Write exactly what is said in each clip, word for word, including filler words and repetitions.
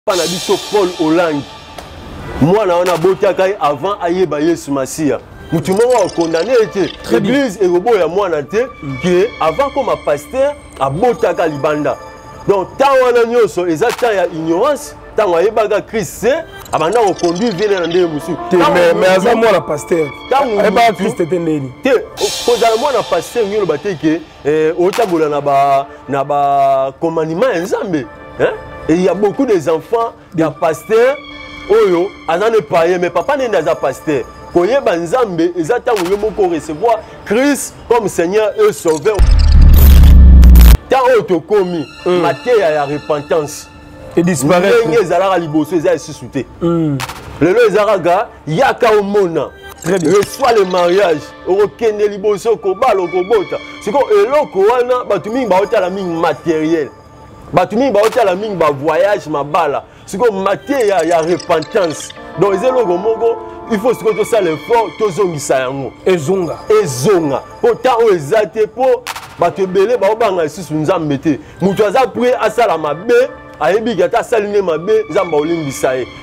Pana biso Paul Hollande. Moi na on a botakai avant ayeba Yesu Masia. Mutu moko condamné était l'église et robo ya mwana te qui avant comme pasteur a botaka libanda. Donc tant wana nyoso ezata ya ignorance, tant ayeba Christ abanda ko conduire vient na ndé musu. Mais mais aza mwana pasteur. Ayeba Christ était neni. Te ko za mwana pasteur ngelo bateke eh otabola na ba na ba commandement nzambe, hein? Et il y a beaucoup des enfants, des pasteurs, oyo, azane païen, mais papa n'est pas pasteur. Quand il y a Banzambe, ils attendent de recevoir Christ comme Seigneur et Sauveur. Tant que tu commis, matière il y a repentance. Et disparaît. Les Arabes liboso, ils ont suscité. Le les Arabes, il y a qu'à au monde. Reçoit le mariage, au Kenya liboso, kobal, au kobota. C'est comme elo koana, batumi baota la mine matérielle. Batumi baota la mine ba voyage ma bala. C'est comme matière il y a repentance. Donc ils ont mogo, il faut que tout ça l'effort, tout zongisa yango. Ezonga. Ezonga. Pourtant on ezate pour bato belé ba obanga ici nzambe te. Mutu aza prêt à sala mabe, ayebi gata saline mabe, nzamba olimbisa ye.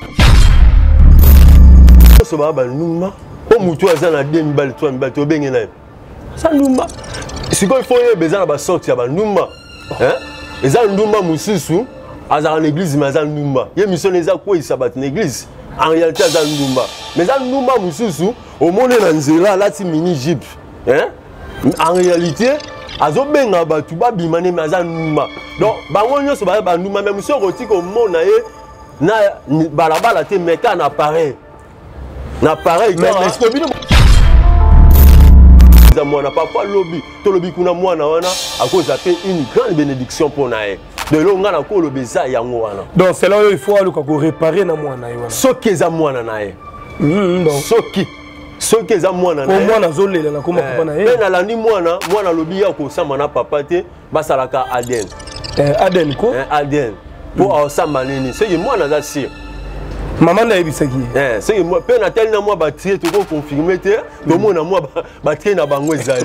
So ba ba numa. O mutu aza na deux mille bal trois mille bal to benge na. Ça numa. C'est quoi il faut y besoin ba sortir ba numa. Hein? Eza ndumba mususu azala l'église mais azala ndumba ye mission eza ko isabat l'église en réalité azala ndumba mais azala ndumba mususu au monde na nzela lati mini jeep, hein? En réalité azo benga batu ba bimane mais azala ndumba donc bango nyoso ba ba ndumba mais monsieur roti ko mona ye na balabala te meka na pareil na pareil mais est-ce que bino mwana papa lobby to lobby kuna mwana wana à cause d'après une grande bénédiction pour nae de longa na ko lobeza yango wana donc c'est là où il faut aller ko réparer na mwana wana soki za mwana nae donc soki soki za mwana nae pour mwana zolela na koma papa nae mais na landi mwana mwana lobby ya ko samba na papa te basalaka Aden eh Aden ko eh Aden pour osamba nini c'est mwana za si maman na ebisaki eh c'est moi pe na tel na moi ba tirer to ko confirmer te to mona moi ba tirer na bango ezali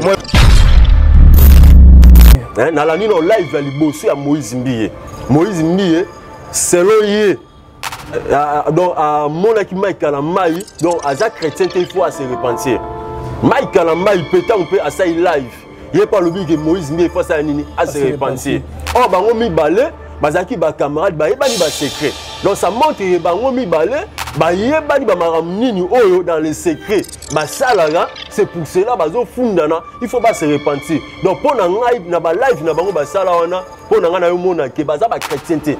eh na la nino live ya liboso ya Moïse Mbiye Moïse Mbiye selon ye donc à mona ki Mike na mai donc aza chrétien il faut se repentir Mike na mai peut-être on peut asa live il pas le but que Moïse Mbiye faut ça nini à se repentir oh bango mi balé bazaki ba camarade ba yebani ba secret donc ça montre que bango mi balé ba yebani ba maramnini oyo dans les secrets ba salaga c'est pour cela bazo fundana il faut pas se repentir donc pour na ngai na ba live na bango ba sala wana pour na ngana yo mona ke baza ba chrétienté.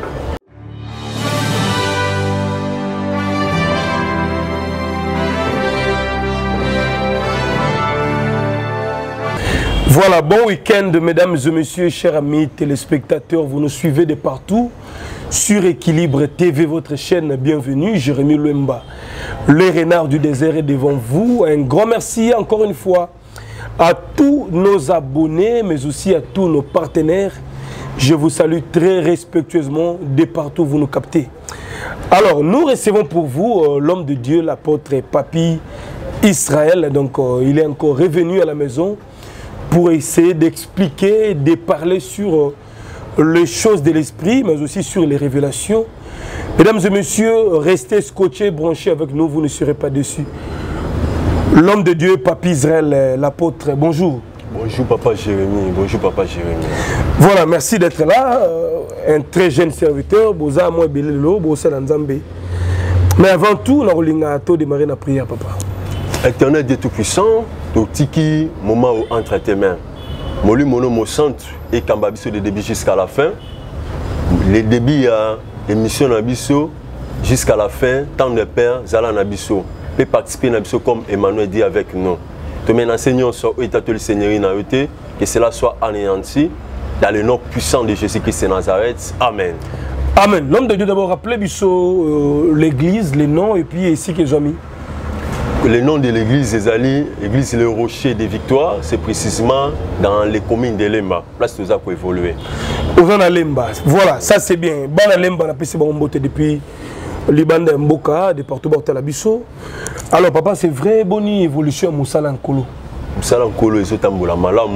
Voilà, bon week-end mesdames et messieurs, chers amis téléspectateurs, vous nous suivez de partout sur Équilibre T V, votre chaîne, bienvenue, Jérémy Lemba, le renard du désert est devant vous. Un grand merci encore une fois à tous nos abonnés, mais aussi à tous nos partenaires. Je vous salue très respectueusement de partout où vous nous captez. Alors, nous recevons pour vous euh, l'homme de Dieu, l'apôtre Papi Israël. Donc, euh, il est encore revenu à la maison pour essayer d'expliquer, de parler sur euh, les choses de l'esprit, mais aussi sur les révélations. Mesdames et messieurs, restez scotchés, branchés avec nous, vous ne serez pas déçus. L'homme de Dieu, Papi Israël, l'apôtre, bonjour. Bonjour Papa Jérémy, bonjour Papa Jérémy. Voilà, merci d'être là. Euh, un très jeune serviteur, Boza moi Belelo, Boza Nzambe. Mais avant tout, on a démarrer la prière, Papa. Éternel Dieu Tout-Puissant, Tiki, moment entre tes mains. Molu mono mo centre et Kambabiso de début jusqu'à la fin. Les débuts à l'émission Nabiso jusqu'à la fin, tant de père, Zala Nabiso. Peut participer à Nabiso comme Emmanuel dit avec nous. Te mets enseignant sur l'état de Seigneur Naote, que cela soit anéanti dans le nom puissant de Jésus-Christ de Nazareth. Amen. Amen. L'homme de Dieu d'abord rappelez Bisso euh, l'église, les noms et puis ici que j'ai mis. Le nom de l'église des Alliés, l'église Le Rocher des Victoires, c'est précisément dans les communes de Lemba. Place où ça peut évoluer. Aux gens à Lemba. Voilà, ça c'est bien. Bon à Lemba, on a passé bon beauté depuis Liban de Mboka, de partout à la Bisso. Alors papa, c'est vrai, bonne évolution à Moussala Nkolo. Moussala Nkolo, ils sont en Malamu.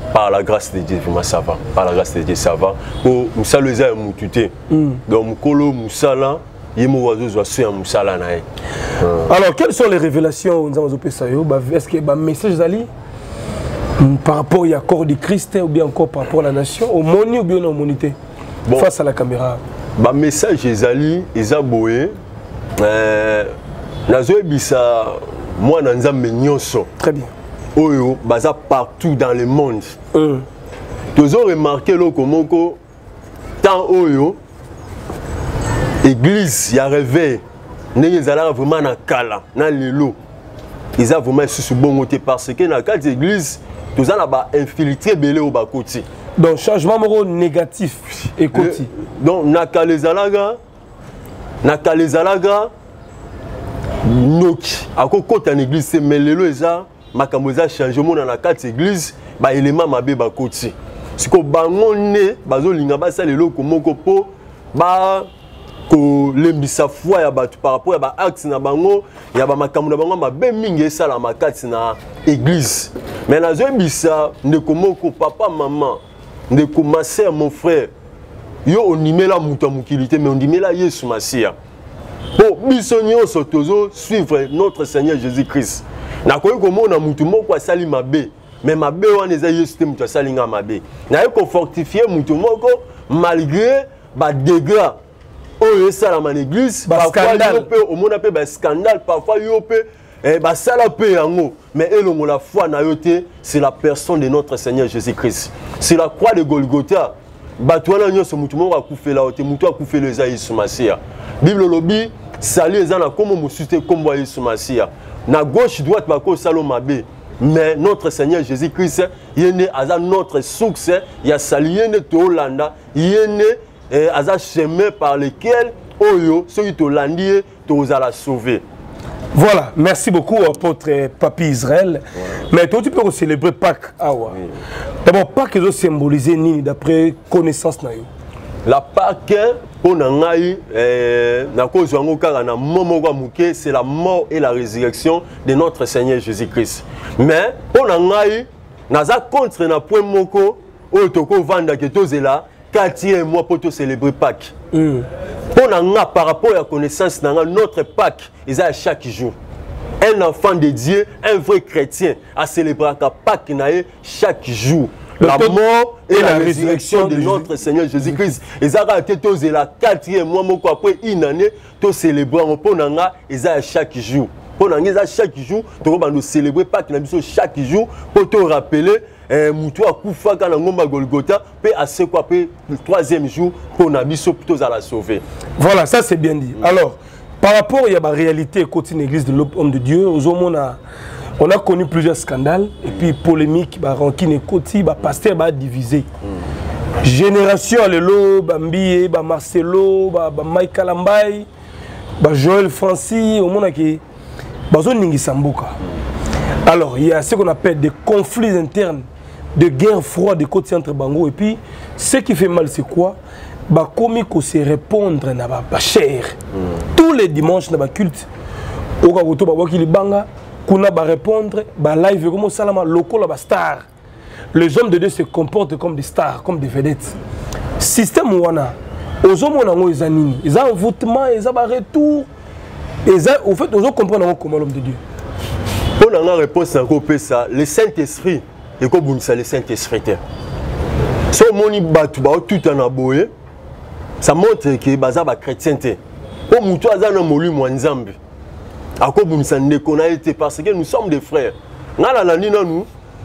par la grâce de Dieu, ça va. Par la grâce de Dieu, ça va. Pour Moussa le Zé Moutouté. Donc, Moussala, Moussala, alors, quelles sont les révélations est-ce que le message Ali par rapport à corps du Christ ou bien encore par rapport à la nation, au monde ou bien à l'humanité face à la caméra? Le message des Ali, ils ont boé. Moi, je suis très bien. Oyo, baza partout dans le monde. Tous ont remarqué le comment tant Oyo, église, il y a réveil. Ils ont vraiment na kala, na lelo. Ils ont vraiment sous bon côté parce que dans la carte d'église, tous ont infiltré belé au bas côté. Donc changement négatif et côté. Donc na kalezalaga, na kalezalaga, noki. À côté en église, c'est mais lelo eza makambo eza changement dans la carte d'église, ba élément mabe ba côté. Si ko bangone bazo linga ba sa lelo ko moko po ba ko lembisa foi ya batu par rapport ya ba acte na bango ya ba makambo na bango mabe mingi esala makati na église. Mais na zo bisa ndeko moko papa maman ndeko ma sœur mon frère yo onimela muta mukilité mais ondimela Yesu Masia. Pour biso nyonso tozo suivre notre Seigneur Jésus-Christ. Na koyi komona mutu moko asali mabe mais mabe wana eza Yesu te mutu asali nga mabe. Na yo ko fortifier mutu moko malgré ba dégâts. Oh, ça dans l'église, parfois il peut au monde appelle scandale, parfois il peut eh bah ça la paix en haut. Mais elle on la foi na yoté, c'est la personne de notre Seigneur Jésus-Christ. C'est la croix de Golgotha. Bah toi là nyonso mutu moko akufe la yoté, mutu akufe le za Yesu Masia. Bible lobi sali ezana comme musute comme Yesu Masia. Na gauche droite ba ko saloma be. Mais notre Seigneur Jésus-Christ, il est notre source, il y a sali yene to Hollanda, yene et à un chemin par lequel Oyo, ceux qui t'ont landé, t'ont sauvé. Voilà, merci beaucoup, apôtre Papi Israël. Ouais. Mais toi, tu peux célébrer Pâques. Ah ouais. Oui. D'abord, Pâques est symbolisé ni d'après connaissance. La Pâques, pour nous, c'est la mort et la résurrection de notre Seigneur Jésus-Christ. Mais pour nous, nous avons contre un point moko, où tu as vendu que tu es là. Quartier mois pour te célébrer Pâques. Mm. Pour nous, par rapport à la connaissance, notre Pâques, ils ont chaque jour. Un enfant de Dieu, un vrai chrétien, à célébrer Pâques chaque jour. La mort et la résurrection de notre Seigneur Jésus-Christ. Ils ont été tous la quatrième mois, après une année, tous célébrer. Pour nous, ils ont chaque jour. Pour nous, ils ont chaque jour, nous célébrer Pâques chaque jour pour te rappeler. Moutou a koufa quand on a Golgotha, puis à ce quoi, puis le troisième jour, pour Nabiso plutôt à la sauver. Voilà, ça c'est bien dit. Alors, par rapport à la réalité côté de l'église de l'homme de Dieu, on a, on a connu plusieurs scandales, et puis polémiques, rancune et côté, pasteur va diviser. Génération, Alelo, Bambi, Marcelo, Mike Kalambay, Joël Francis, au monde qui est Ningi Sambuka. Alors, il y a ce qu'on appelle des conflits internes, de guerre froide de côté entre Bango. Et puis, ce qui fait mal, c'est quoi? Bah, comme il se répondre à la chair. Tous les dimanches, dans le culte, au cas où tu vas banga, qu'on a répondre, bah live comme salama local la star. Les hommes de Dieu se comportent comme des stars, comme des vedettes. Système wana, aux hommes on a ils ont ils ont envoûtement, ils ont retour. Ils ont, au fait, ils ont compris comment l'homme de Dieu. Pour la réponse à ça, le Saint-Esprit et comme vous le Saint-Esprit. Si on a battu tout en aboye, ça montre que baza ba chrétienté. Pour nous tous azana molu mwanzambi. Ako vous ne connaissez parce que nous sommes des frères. Ngala la nina nous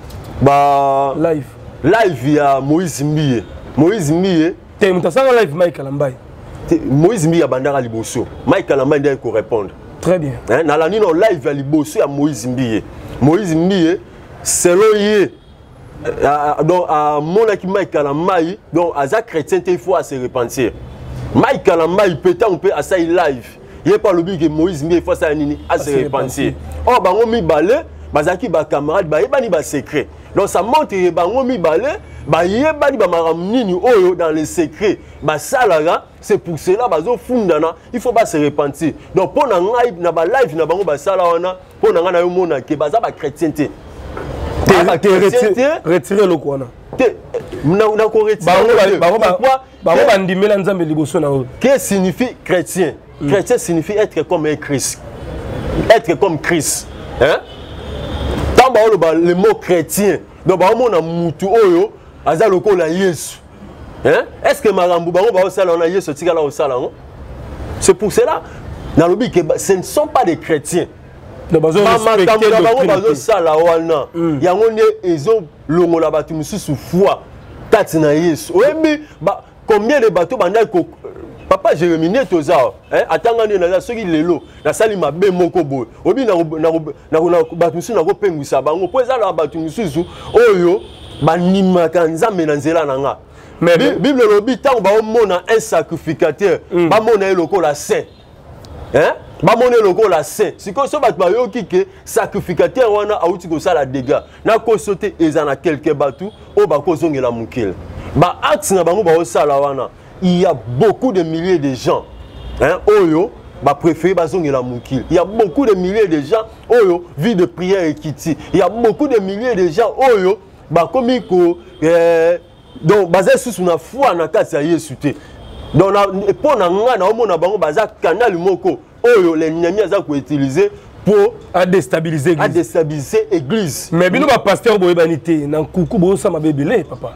ba live live ya Moïse Mbiye. Moïse Mbiye, te mutasanga live Mike Kalambay. Moïse Mbiye bandara liboso. Mike Kalambay doit ko répondre. Très bien. Hein, dans la nuit, on live à Libosso à Moïse Mbiye. Moïse Mbiye, selon lui, donc à mon équipe Mike Kalambay, donc à ça chrétien, il faut se repentir. Mike Kalambay peut-être on peut à ça live. Il n'y a pas le but que Moïse Mbiye faut ça à se repentir. Oh bah on mi balé, bah zaki bah camarade, bah yeba ni bah secret. Donc ça montre que bah on mi balé, bah yeba ni bah maramni oyo dans les secrets. Bah ça là, c'est pour cela bah zo fundana, il faut pas se repentir. Donc pour na live na ba live na bango bah ça là on a, pour na na yo mona que bah ça bah chrétienté. Retirer le quoi? Qu'est-ce que signifie chrétien? Chrétien signifie être comme un Christ. Être comme Christ. Hein? Tant le mot chrétien, donc on a mutu oyo, aza loko la Yesu. Hein? Est-ce que marambu bango ba osala na Yesu tika la osala ngo? C'est pour cela dans le que ce ne sont pas des chrétiens. Il y a combien de bateaux papa Jérémie Toza atangani na soki lelo na sali mabe moko boy obi na na na batu musu na ko pengwisa bango po eza na batu musu oyo banimaka nzambe na nzela na nga mais bible lobi tango ba mona un sacrificateur ba mona eloko la saint hein ba mona eloko la saint siko so batu ba yoki ke sacrificateur wana auti ko sala dégâts na ko sauter ezana quelques batu o ba ko zongela mukele ba acte na bango ba osala wana. Il y a beaucoup de milliers de gens, hein, Oyo, bah préféré bazongela mukil. Il y a beaucoup de milliers de gens, Oyo, vie de prière et kiti. Il y a beaucoup de milliers de gens, Oyo, bah comme ko, euh, donc basé sur une foi na kati ya Yesu te. Donc pour na nga na omona bango baza canal moko, Oyo les nyami aza ko utiliser pour à déstabiliser l'église. À déstabiliser l'église. Mais bino ba pasteur boyebanité na kuku bo sa mabebele papa.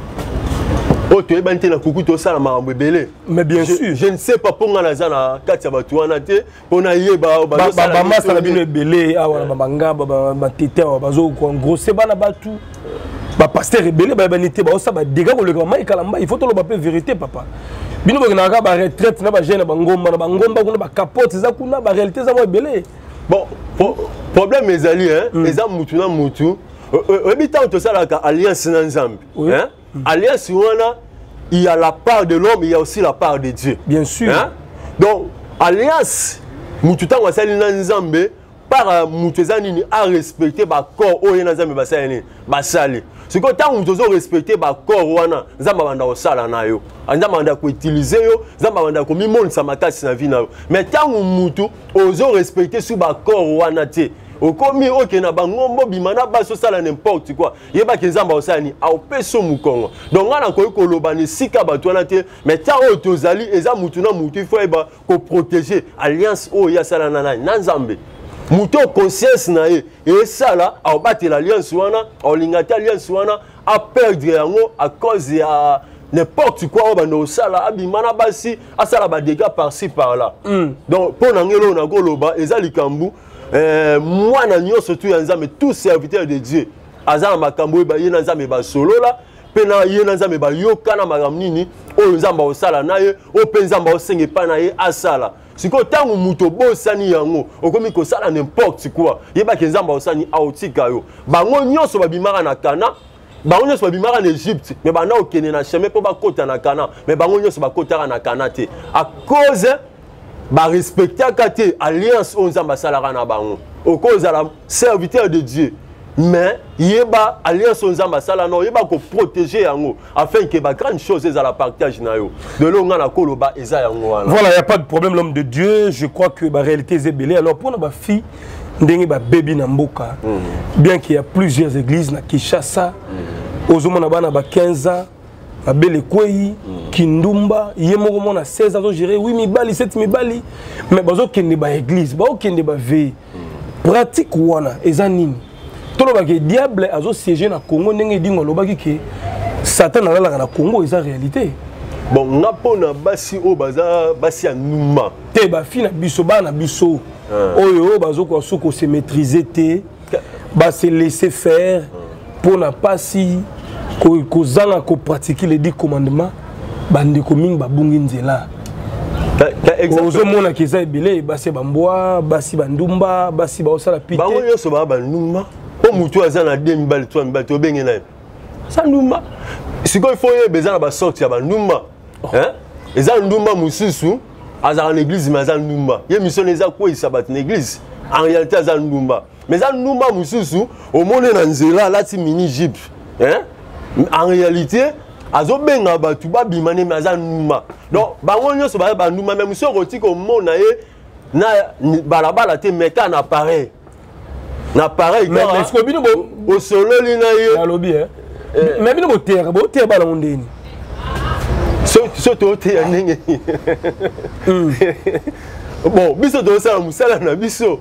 Oh, tu es bien na kuku to sala marambo belé. Mais bien je, sûr. Je ne sais pas pour nga na kati ya batu wana te pour na yeba ba ba ba masa na bino belé awa na banga ba ba tete wa bazo ko gros c'est bana batu. Ba pasteur belé ba banité ba osa ba dégâts ko le grand mai kalamba il faut to lo ba vérité papa. Bino ba na ka ba retraite na ba jeune ba ngomba na ba ngomba kuna ba capote za kuna ba réalité za mo belé. Bon, problème mes alliés hein, les am mutu na mutu. Habitant to sala ka alliance na nzambe. Hein? Alliance, il y a la part de l'homme, il y a aussi la part de Dieu. Bien sûr. Hein? Donc, alliance, Moututan Wasali Nanzambe, par Moutezani à respecter le corps où il y a un basali. Basali. Ce que tant Moutozo respecter le corps où il y a un osala na yo. Nzamanda ko utiliser yo, Nzamanda ko mi monde sa makasi na vie na yo. Mais tant Moutou ozo respecter sur le corps où il y a te. Okomi oke na bangombo bimana baso sala n'importe quoi. Yeba kezamba osani a opeso mukongo. Donc ngana ko koloba ni sika batwana te mais ta o tozali eza mutuna mutu faut eba ko protéger alliance o ya sala nana nanzambe. Muto conscience na ye et ça là a battre l'alliance wana, a lingata alliance wana a perdre yango à cause ya n'importe quoi ba no sala abimana basi asala ba dégâts par-ci par-là. Mm. Donc pour nangelo na koloba eza likambu. Euh, moi, surtout, tous serviteurs de Dieu. Azan makambo ba yena nzambe ba solo la, pena yena nzambe ba yokana magamnini, o nzamba osala naye, o penzamba osenge pa naye asala. Siko tangu muto bo sani yango, okomi ko sala n'importe quoi. Yeba ke nzamba osani autika yo. Bango nyonso babimaka na Kana, bango nyonso babimaka na Égypte, mais bana okene na chemin po ba kota na Kana, mais bango nyonso ba kota na Kana te. À cause ba respecter kate alliance on nzamba salara na bango au cause à la serviteur de Dieu mais yeba alliance on nzamba sala no yeba ko protéger yango afin que ba grande chose à la partage na yo de longa na koloba eza yango wana. Voilà, il y a pas de problème l'homme de Dieu, je crois que ba réalité est belé. Alors pour ba fille ndenge ba baby na mboka mm. bien qu'il y a plusieurs églises na Kinshasa mm. ozomona bana ba quinze ans Abele Kwei, Kindumba, Yemoko mona seize ans géré, oui mibali, sept mibali, mais bazo kende ba église, bazo kende ba veille. Pratique wana ezanini. Tolo ba ke diable azo siéger na Congo ndenge dingo lobaki ke Satan na la na Congo eza réalité. Bon ngapona basi o baza basi anuma. Te ba fi na biso ba na biso. Oyo bazo ko soko se maîtriser te, ba se laisser faire pour na pas si ko zanga ko pratiquer les dix commandements bande ko mingi babungi nzela ozo mona ke za ebele basi bamboa basi bandumba basi ba osala pite bango yoso ba bandumba o mutu azana deux mille trois mille to benge na sa ndumba siko il faut yebeza na ba sorti ya bandumba hein eza ndumba mususu azala na église mais azala ndumba ye mission eza ko isabat na église en réalité azala ndumba mais azala ndumba mususu au monde na nzela lati mini jeep hein. En réalité, azo benga batu ba bimane maza numa. Donc bango nyoso ba ba numa même so roti ko mona ye na balabala te meka na pareil. na pareil mais mais ce que bino bo au solo li na ye na lobby hein mais bino bo terre bo terre ba na ndeni so so to te ya ndenge bon biso to sala musala na biso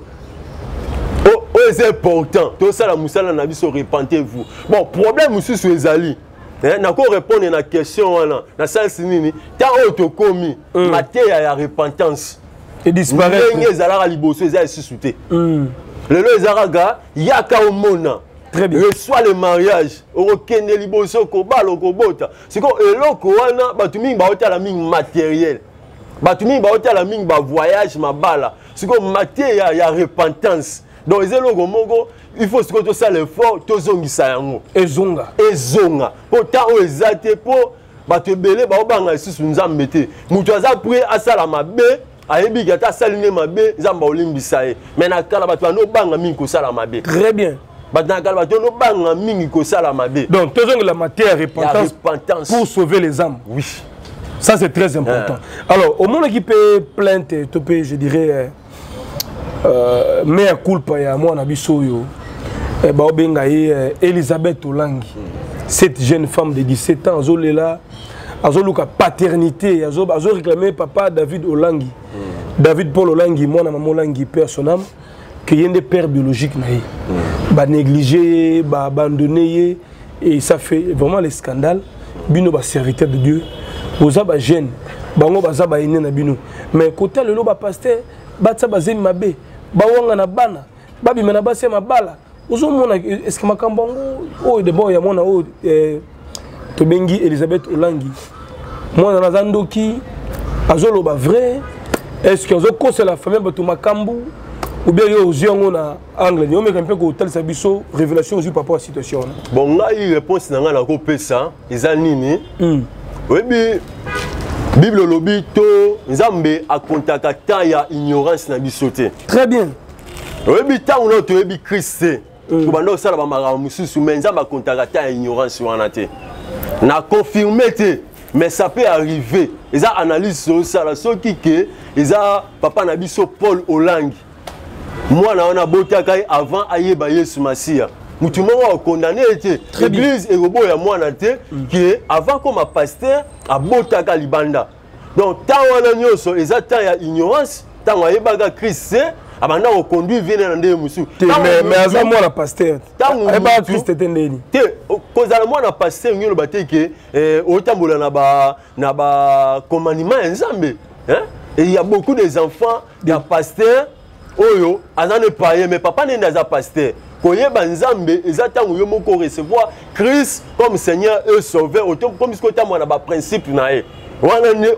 oh oh c'est important to sala musala na biso repentez-vous bon problème mususu ezali eh na ko répondre na question wana na sens nini ta otokomi mateya ya repentance et disparaître ndenge ezalaka liboso ezali susute lelo ezalaka yaka omona très bien reçoit le mariage okende liboso kobala kobota siko eloko wana batu mingi baotala mingi matériel batu mingi baotala mingi ba voyage mabala siko mateya ya repentance donc ezaloko moko il faut siko to ça l'effort to zongisa yango ezonga ezonga pourtant o ezate po batu ebele baobanga isusu nzambe te mutu aza prêt asala mabe ayebi kata saline mabe nzamba olimbisa ye mais na kala bato bano banga mingi kosala mabe très bien bato na kala bato no banga mingi kosala mabe donc tozonga la matière repentance, repentance pour sauver les âmes oui ça c'est très important yeah. Alors au monde qui peut plainte to peut je dirais euh mea culpa ya mwana biso yo e ba obenga ye Elisabeth Olangi cette jeune femme de dix-sept ans azolela azoluka paternité azo azo réclamer papa David Olangi mm. David Paul Olangi mwana maman Olangi père son âme que y a des pères biologiques na ye mm. ba négliger ba abandonner et ça fait vraiment les scandales bino ba serviteur de Dieu boza ba jeune bango baza ba ine na bino mais côté le lo ba pasteur ba tsa ba zemi mabe ba wanga na bana ba bi mena ba se mabala ozo mona est-ce que makambo o de bon ya mona o to bengi Elisabeth Olangi moi na zandoki azoloba vrai est-ce que azo conseiller la famille bato makambu ou bien yo ziongo na angle ni o me kampe ko tel sabiso révélation aussi par rapport à situation bon là il réponse na nga na ko pesa eza nini oui bi Bible lobi to nzambe akontaka ta ya ignorance na bisote très bien oui bi ta on to bi Christ to bando sala ba mara mususu mais nzambe akontaka ta ya ignorance wana te na confirmé te mais ça peut arriver ils a analyse sur ça la so qui que ils a papa na biso Paul Olangi moi na on a botaka avant ayeba Yesu Masia mutu moko condamné était l'église et robo ya mwana te qui avant comme pasteur a botaka libanda donc tant wana nyoso ils a tant ya ignorance tant ayeba Christ abanda ko conduire vient na ndé musu mais mais aza moi la pasteur et ba Christ tendeni te kozala moi na pasteur ngelo bateke eh otambola na ba na ba commandement nzambe hein et il y a beaucoup des enfants des pasteurs oyo azane païen mais papa n'est pas pasteur koyeba nzambe ezata yo moko recevoir Christ comme Seigneur et Sauveur autant comme ce que ta na ba principe na ye wana ne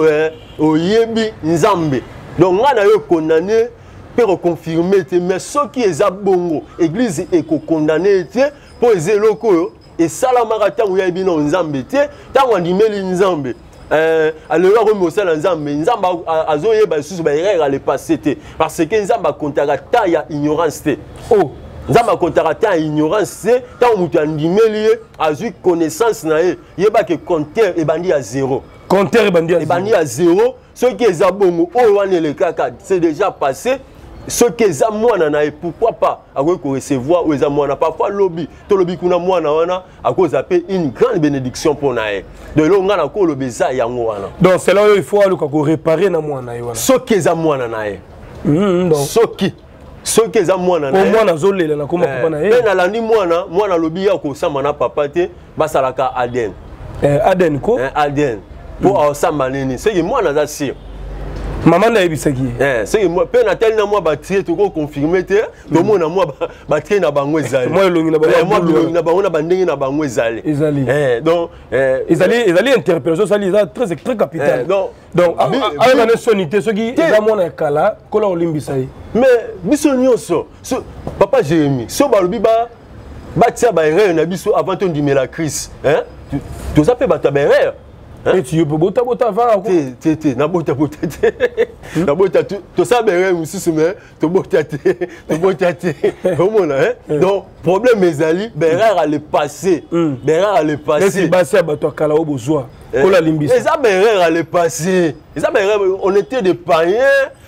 oyebi nzambe donc ngana yo condamné pour confirmer mais ce qui est bongo église est condamné pour les locaux et salamaka tango ya bino nzambe te tango andimeli nzambe euh alors remo sala nzambe nzamba azoyeba susu ba erreur le passé te parce que nzamba kontaka ta ya ignorance te oh nzamba kontaka ta ya ignorance te tango mutu andimeli azui connaissance na ye yeba que compteur e bandi à zéro compteur e bandi à zéro e bandi à zéro ce qui est bongo oh wana le kaka c'est déjà passé ce qui est à moi na pourquoi pas à recevoir ou à moi parfois lobby to lobby kuna mwana wana à cause appelle une grande bénédiction pour nae de longa na ko lobeza yango wana donc c'est là où il faut aller ko réparer na mwana wana ce qui est à moi nae donc ce qui ce qui est à moi nae pour moi na zolela na koma papa na ye na landi mwana mwana lobby ya ko sama na papa te basalaka Aden eh Aden ko Aden pour sama nini c'est moi na za si maman na ebisaki eh c'est moi pe na tel na moi batrie to ko confirmer te to mona moi batrie na bango ezali moi longi na bango moi longi na bango na bandenge na bango ezali ezali eh donc eh ezali ezali interpellation ça les très très capital donc donc avec la sonité ce qui est moi na kala ko la olimbisa mais biso nyonso papa Jérémie so balobi ba batia ba erreur na biso avant ton dimela crise hein to ça peut battre ba erreur et tu peux bota bota va te te te na bota bota te na bota to ça beré mususu mais to bota te to bota te comment hein donc problème ezali berère à le passé berère à le passé c'est basé bato kala o bozwa ko la limbisa ça berère à le passé ça berère on était des païens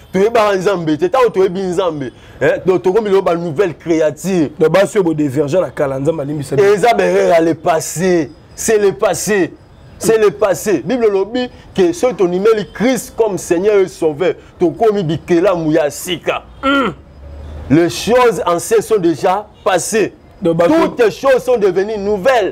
tu es pas Nzambe, tu es tant tu es bien Nzambe. Donc tu comme il y a une nouvelle créature. De base sur divergent la Kalanza malimbi ça. Et ça ben le passé, c'est le passé. C'est le passé. Bible lobby que ceux qui ont mis le Christ comme Seigneur et Sauveur, tu comme bikela mouya sika. Les choses anciennes sont déjà passées. Toutes les choses sont devenues nouvelles.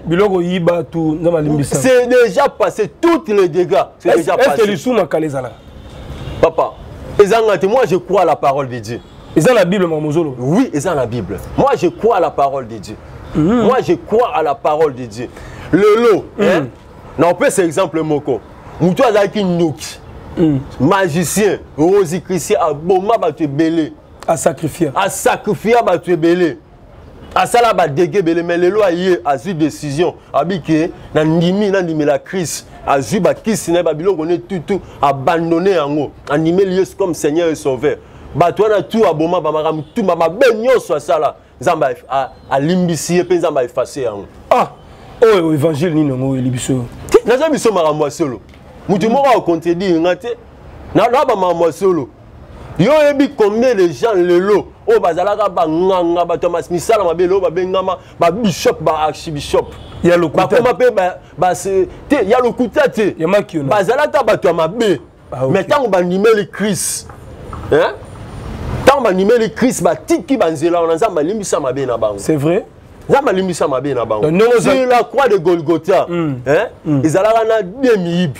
C'est déjà passé. Tous les dégâts. C'est déjà passé. Est-ce que les Papa, moi je crois à la parole de Dieu. Est-ce que la Bible, Mamozolo? Oui, c'est la Bible. Moi je crois à la parole de Dieu. Mm. Moi je crois à la parole de Dieu. Le lot, mm. hein? Non, on peut cet exemple moko. Moutou azaki noki. Magicien, Rosi Christian, a boma batu belé. À sacrifier. À sacrifier batu belé. À ça là ba dégué belé mais le loi hier a eu décision abiki na ndimi na ndimi la crise a eu ba kisi na ba biloko ne tout tout abandonné en animé lieu comme Seigneur et Sauveur. Ba toi na tout aboma ba makam tout ba benyo so ça là nzamba a a limbisi pe nzamba effacer en. Ah, oh évangile ni no libiso. Na za biso makambo solo. Mutu moko a contredire ngate. Na na ba makambo solo. Yo ebi combien de gens le lot o bazalaka ba nganga ba Thomas misala mabelo ba bengama ba bishop ba archbishop ya lokuta ba koma pe ba ba se te ya lokuta te ya makiona bazalaka ba to mabe mais tant ba nimeli Christ hein tant ba nimeli Christ ba tiki banzela on nzamba limbisa mabe na bango. C'est vrai. Nzamba limbisa mabe na bango sur la croix de Golgotha hein ezalaka na demi ibi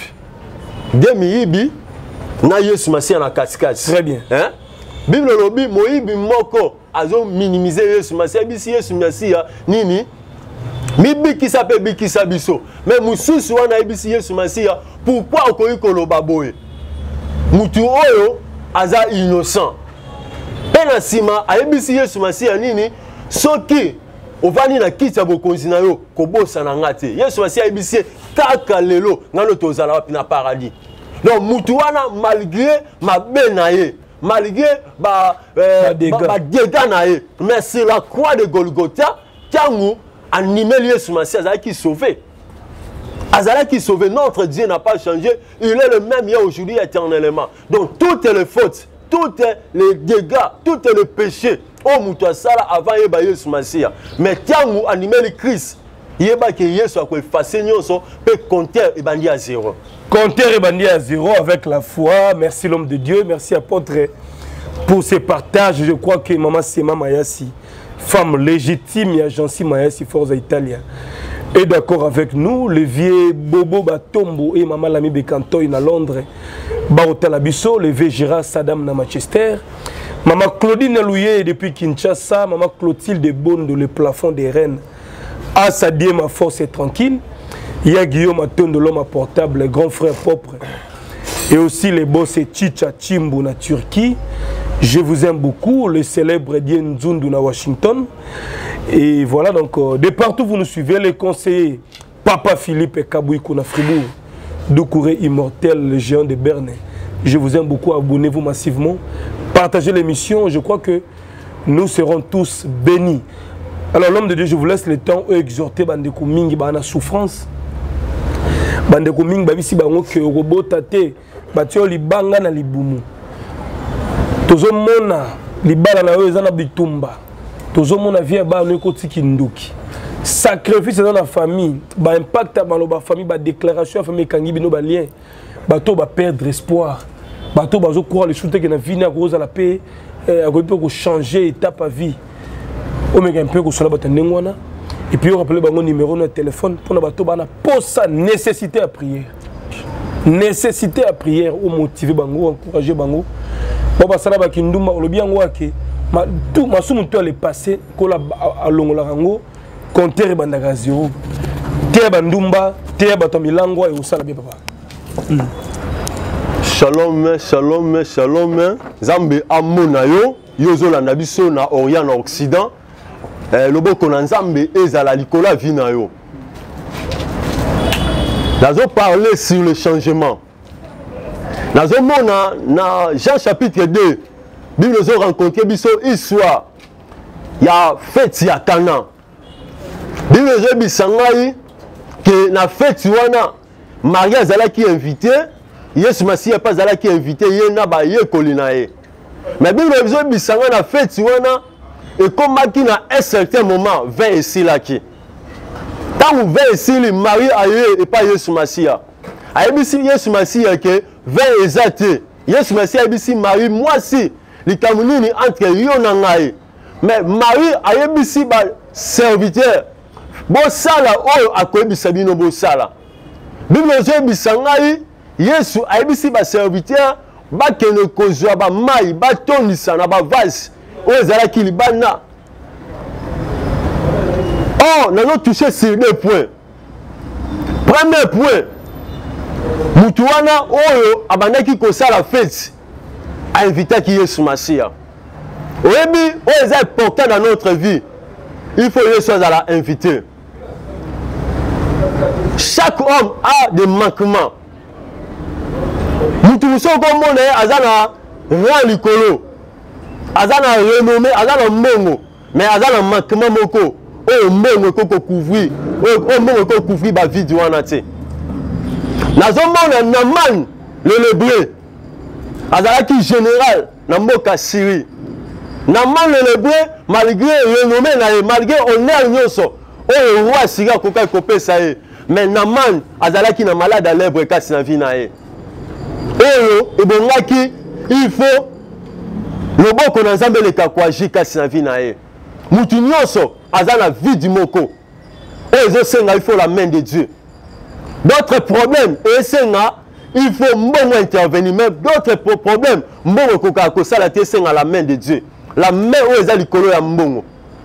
demi ibi na Yesu Masia na katikati. Très bien. Hein? Bible lobi moyibi moko azo minimiser Yesu Masia bisi Yesu Masia nini? Mi biki sa pe biki sa biso. Mais mususu wana bisi Yesu Masia pourquoi okoyi koloba boye? Mutu oyo aza innocent. Pena sima ayebisi Yesu Masia nini? Soki ovani na kiti ya bokonzi na yo kobosa na ngate. Yesu Masia ayebisi kaka lelo ngalo tozala wapi na paradis. Donc Moutouana malgré ma benaye, malgré ba euh, ba dégâts naé, mais c'est la croix de Golgotha Tiangou animé Yesu Masia Azala qui sauvé. Azala qui sauvé, notre Dieu n'a pas changé, il est le même hier aujourd'hui éternellement. Donc toutes les fautes, tous les dégâts, tous les péchés, oh Moutoua Sala avant Yeba Yesu Masia. Mais Tiangou animé le Christ, Yeba que Yesu a quoi effacer nyonso peut compter et bandi à zéro. Compter et bandit à zéro avec la foi. Merci l'homme de Dieu. Merci apôtre pour ces partages. Je crois que Maman Sema Mayasi, femme légitime et agence Mayasi Forza Italia, est d'accord avec nous. Le vieux Bobo Batombo et Maman Lami Bekantoy à Londres, Barota Labisso, le vieux Gérard Saddam na Manchester, Maman Claudine Louye depuis Kinshasa, Maman Clotilde Bonde, le plafond des Rennes. À Sadie, ma force est tranquille. Il y a Guillaume Aton de l'homme à portable, les grands frères propres. Et aussi les boss Chicha Chimbu na Turquie. Je vous aime beaucoup. Le célèbre Dien Nzundu na Washington. Et voilà donc, euh, de partout vous nous suivez, les conseillers Papa Philippe et Kabouikou na Fribourg, Doucouré Immortel, le géant de Berne. Je vous aime beaucoup. Abonnez-vous massivement. Partagez l'émission. Je crois que nous serons tous bénis. Alors l'homme de Dieu, je vous laisse le temps exhorter Bandeko Mingi Bana souffrance. Bandeko Mingi Babisi Bango ke robota te batio libanga na libumu. Tozo mona libala na yo ezana bitumba. Tozo mona vie ba no kotiki nduki. Sacrifice dans la famille, ba impact ba lo ba famille ba déclaration famille kangi bino ba lien. Bato ba perdre espoir. Bato ba zo croire le soute que na vie na cause la paix a ko changer étape à vie. On me un peu que cela va ngwana et puis on rappelle bango numéro de téléphone pour na bato bana pour sa nécessité à prière. Nécessité à prière ou motiver bango, encourager bango. Bon ba sala ba kinduma o lobi yango ake ma tout ma sumu to le passé ko la alongola rango compter bandaka zéro. Te bandumba, te bato milango et osala bien papa. Mm. Shalom, shalom, shalom. Zambe amona yo, yozola na biso na Orient na Occident. Eh, le boko na Nzambe ezala likola vina yo. Nazo parler sur le changement. Nazo mona na Jean chapitre deux. Bible zo rencontrer biso histoire. Ya fête ya Cana. Bible zo bisangai que na fête wana Maria zala qui invité, Yesu Masia pas zala qui invité, yena ba ye kolinae. Mais Bible besoin bisanga na fête wana et comme qui na un certain moment vingt ici là qui. Tant vous vingt ici le mari aye et pas Yesu Masia. Aye bisi Yesu Masia que vingt exacté. Yesu Masia aye bisi mari moi si les kamunini entre yo na ngai. Mais mari aye bisi ba serviteur. Bo sala oyo akoyebisa bino bo sala. Bible besoin bisanga Yesu aye bisi ba serviteur. Ba kene kozwa ba mai ba tonisa na ba vase oyo ezalaki libanda. Oh, nous avons touché sur deux points. Premier point, Moutouana oyo abandaki kosala fête a invité qui Yesu Masia. Oyebi oyo est important dans notre vie. Il faut Yesu azala invité. Chaque homme a des manquements. Mutu musoko mona azana rang likolo. Azana renommé, azana mbongo, mais azana manquement moko. Oh mbongo koko couvrir, oh mbongo koko couvrir ba vie du wana te. Nazomona Naman le Lébré. Azalaki général na mboka Syrie. Naman le Lébré malgré renommé na malgré honneur nyoso. Oh roi Syria koka kopesa ye. Mais Naman azalaki na malade à lèvre kasi na vie na ye. Oyo ebongaki il faut loboko na Nzambe le kakwaji kasi na vie na ye. Mutu nyonso azana vie du moko. Oyo senga il faut la main de Dieu. D'autres problèmes et senga il faut mbongo intervenir même d'autres problèmes mbongo koka kosala te senga la main de Dieu. La main oyo eza likolo ya mbongo.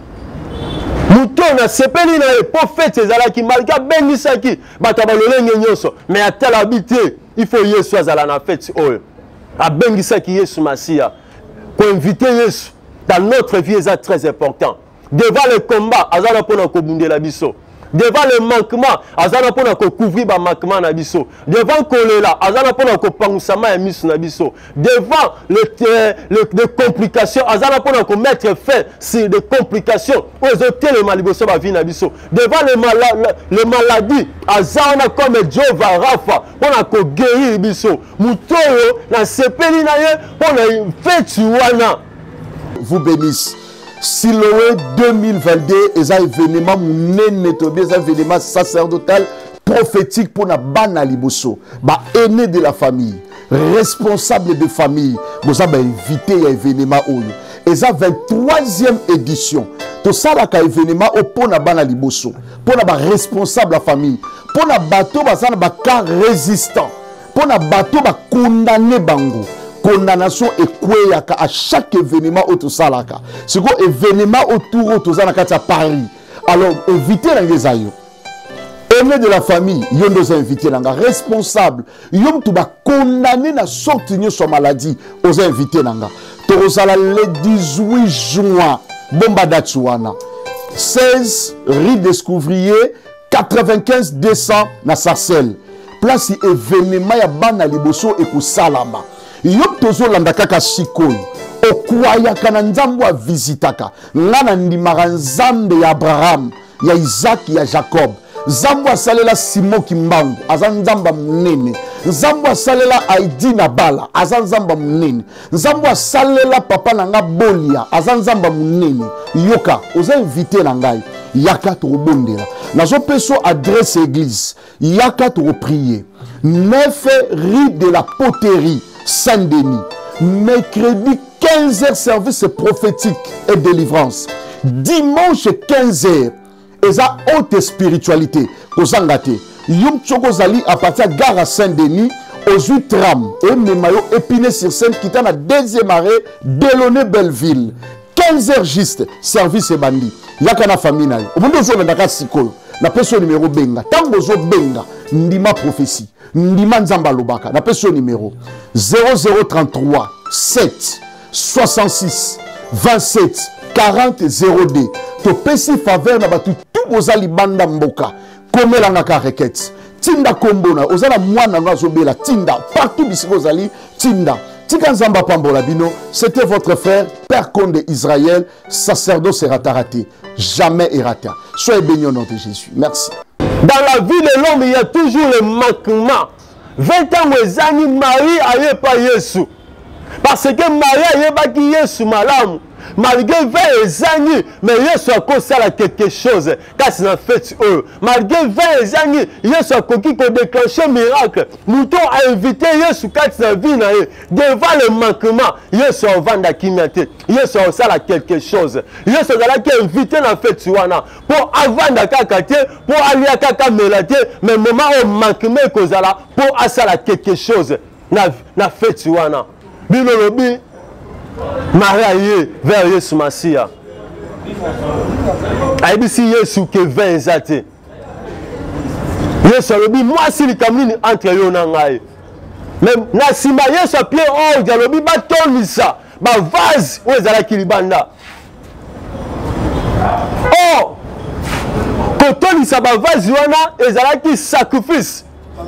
Mutu na sepeli na e prophète ezalaki malgré bengisaki bato balolenge nyonso mais atala habité il faut Yesu azala na fête oyo. Abengisaki Yesu Masia. Ko inviter Yesu dans notre vie est très important. Devant le combat, azana pona ko bundela biso. Devant le manquement, azana pona ko couvrir ba manquement na biso. Devant kolela, azana pona ko pangusama ya misu na biso. Devant le, le, les complications, azana pona ko mettre fin sur des complications. Ozo tele maliboso ba vie na biso. Devant les mala, les maladies, azana comme Jehova Rafa pona ko guérir biso. Mutoyo na sepeli na ye pona fetu wana. Vous bénisse. Siloé deux mille vingt-deux, et ça événement mon Tobie, ça événement sacerdotal prophétique pour na bana liboso, ba aîné de la famille, responsable de famille, vous avez invité à événement oyo. Et ça vingt-troisième édition. Tout ça là ka événement au pour na bana liboso, pour na ba responsable de la famille, pour na bateau ba ça na ba cas résistant, pour na bateau ba condamné bango. Condamnation et quoi à chaque événement autour de ça. C'est quoi événement autour de ça à Paris. Alors, évitez les aïeux. Aimé de la famille, ils ont invité les responsables. Ils ont tout condamné la sortie de sa maladie aux invités. Le dix-huit juin, Bomba Datsuana. seize rue des Couvriers, quatre-vingt-quinze deux cents na Sarcelles. Place événement ya bana liboso et pour Salama. Yop tozo landa kaka sikoyo okwaya kana nzambo a visitaka ngana ndimaka nzambe ya Abraham ya Isaac ya Jacob nzambo asalela Simon Kimbangu aza nzamba munene nzambo asalela Aidi na Bala aza nzamba munene nzambo asalela papa nanga Bolia aza nzamba munene yoka oza invité na ngai yaka to bondela nazo peso adresse église yaka to prier neuf rue de la Poterie Saint-Denis, mercredi quinze heures service prophétique et délivrance, dimanche quinze heures et ça haute spiritualité kozangate yum chokozali à partir de gare à Saint-Denis aux huit tram et memayo Épinay sur Seine qui est à deuxième arrêt Delaunay Belleville quinze heures juste service et bandi yakana famille na au monde zo ndaka sikoyo na peso numéro benga tango zo benga ndima prophétie ndima nzamba lobaka na peso numéro zéro zéro trente-trois sept soixante-six vingt-sept quarante zéro deux to pesi faveur na batu tout bozali banda mboka komelanga ka requête tinda kombona ozala mwana nazobela tinda partout bisiko zali tinda tika nzamba pambola bino. C'était votre frère Père Condé Israël, sacerdoce raté, jamais errata. Soyez bénis au nom de Jésus. Merci. Dans la vie de l'homme, il y a toujours le manquement. vingt ans, mes amis, Marie, aïe pas Jésus. parce que Maria yebaki Yesu malamu malgré vingt ezangi mais Yesu akosala quelque chose kasi na fête eux malgré vingt ezangi Yesu akoki ko déclencher miracle mouton a invité Yesu kati na vie na ye devant le manquement Yesu avanda kimate Yesu osala quelque chose Yesu azalaki invité na fête wana pour avanda kaka te pour alia kaka melate mais moment au manquement kozala pour asala quelque chose na na fête wana bino lobi Maria ye vers Yesu Masia. Aibisi Yesu ke vingt zate. Yesu lobi moi si likamini entre yo na ngai. Même na sima Yesu a pied or dialobi ba tonisa ba vase o ezala kilibanda. Oh ko tonisa ba vase wana ezala ki sacrifice.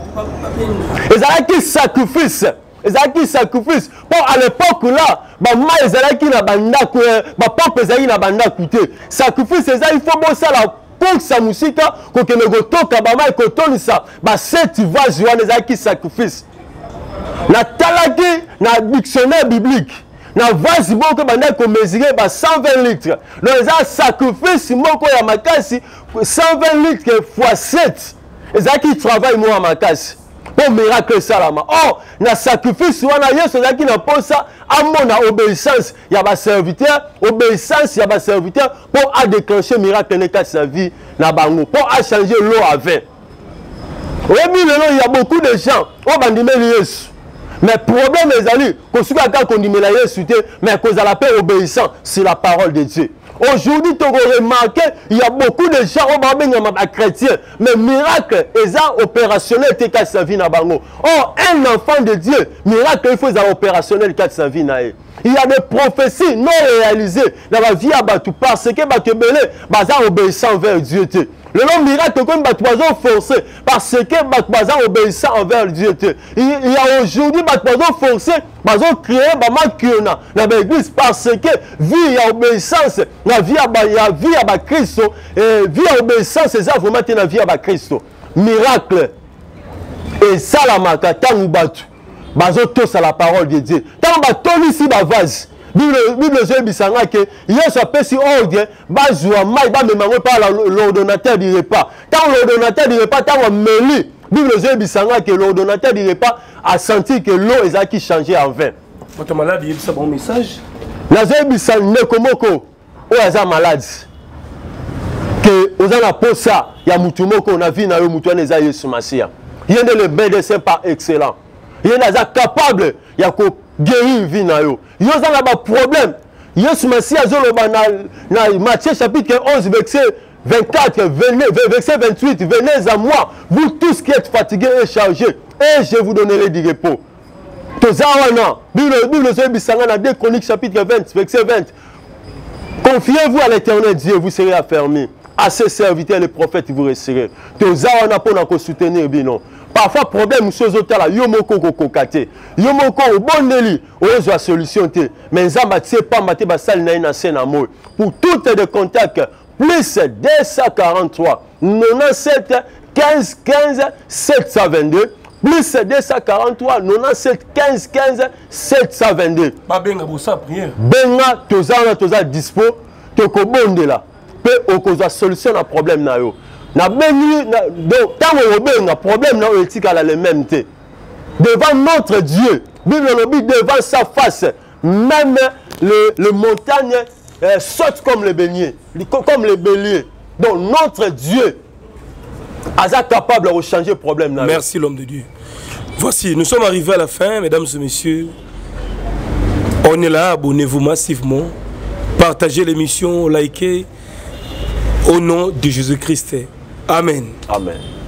Ezala ki sacrifice. Ezalaki sacrifice pour à l'époque là ba ma ezalaki na banda ko ba papa ezalaki na banda coûté sacrifice ezali faut bon ça la pour sa musique ko ke nego toka ba ma ko tonisa ba sept vase wana ezalaki sacrifice na talaki na dictionnaire biblique na vase boko banda ko mesurer ba cent vingt litres donc ezali sacrifice moko ya makasi cent vingt litres fois sept ezalaki travail mo ya makasi pour miracle salama. Oh, na sacrifice wana Yesu zaki na posa amona obéissance ya ba serviteur, obéissance ya ba serviteur pour a déclencher miracle dans sa vie na bango, pour a changer l'eau à vin. Oui, il y a beaucoup de gens au bandimé Yesu. Mais problème les amis, qu'on soit quand on dit mais la Yesu mais qu'on a la paix obéissant sur la parole de Dieu. Aujourd'hui, tu aurais remarqué, il y a beaucoup de gens au chrétiens, mais miracle, ils ont opérationnel, tu as sa vie na bango. Oh, un enfant de Dieu, miracle, il faut avoir opérationnel, tu as sa vie na. Il y a des prophéties non réalisées dans la vie à Batou, parce que Batou Belé, Bazar obéissant vers Dieu. Le nom miracle, comme Batou Bazar forcé, parce que Batou Bazar obéissant envers Dieu. Il y a aujourd'hui Batou Bazar forcé, Bazar créé, Baman Kiona, dans l'église, parce que vie à obéissance, la vie à vie à Christ, vie à obéissance, c'est ça, vraiment, la vie à Christ. Miracle. Et ça, la mata, tant ou Batou. Bazo tous à la parole de Dieu. Tant que ici ba vase. Bible Bible je bisanga que Yesu apesi ordre bazwa mai ba memango par l'ordonnateur du repas. Tant l'ordonnateur du repas tant meli. Bible je bisanga que l'ordonnateur du repas a senti que l'eau est qui changer en vin. Votre malade il a bon message. Na je bisanga ne komoko o aza malade. Que ozana posa ya mutu moko na vie na yo mutu eza Yesu Masia. Yende le médecin par excellent. Il est capable de guérir vie na yo. Il y a un problème. Yesu Masia dans Matthieu chapitre onze verset vingt-quatre, verset vingt-huit, venez à moi, vous tous qui êtes fatigués et chargés, et je vous donnerai du repos. Tozawana, Bible dans deux Chroniques chapitre vingt, verset vingt. Confiez-vous à l'Éternel Dieu, vous serez affermis. À ses serviteurs, les prophètes, vous resterez. Tozawana pour nous soutenir, bino. Parfois, problème, chose autre là, yomoko kokokate. Yomoko au bon délit, on a solution. Mais Zamba tse pas maté basal na ina sena mo. Pour toutes les contacts, plus deux cent quarante-trois, quatre-vingt-dix-sept, quinze, quinze, sept cent vingt-deux. Plus deux cent quarante-trois, quatre-vingt-dix-sept, quinze, quinze, sept cent vingt-deux. Pas benga bossa prière. Benga, tozana, toza dispo, toko bonde là. Peu au cause de solution à problème na yo. Na beni donc tant on a problème na éthique à la même té devant notre Dieu Bible le devant sa face même le le montagne euh, saute comme le bélier comme le bélier donc notre Dieu est capable de changer le problème na. Merci l'homme de Dieu. Voici nous sommes arrivés à la fin mesdames et messieurs. On est là, abonnez-vous massivement, partagez l'émission, likez au nom de Jésus-Christ. Amen. Amen.